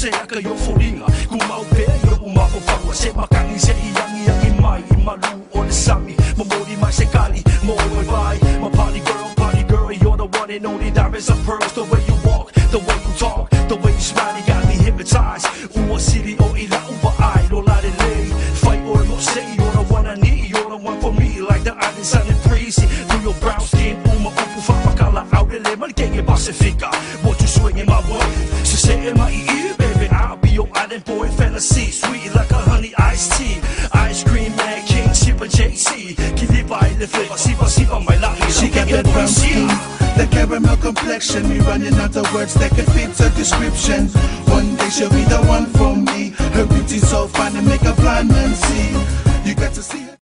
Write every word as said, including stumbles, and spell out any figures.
masaya kayo fulinga Kumaupeyo umapapagwa se makangin se iyang iyang imay Imaluo na sami Mamuli may sekali Mo'oy bay My party girl, party girl You're the one and only diamonds and pearls The way you walk, the way you talk The way you smile, you got me hypnotized Uwa sili o ila uwa ay Lola de lay Fight or mo say You're the one I need You're the one for me Like the island sun and breezy Through your brown skin Uma upu fa pakala Out de lay Malgenge Pacifica What you swing in my way So say in my ear baby I'll be your island boy fantasy Sweet like a honey iced tea Ice cream man king Shipper J C Kilipa ile flavor Sipa sipa my love She got that brown skin, the caramel complexion. Me running out of words that can fit her description. One day she'll be the one for me. Her beauty so fine and make a blind man see. You got to see her.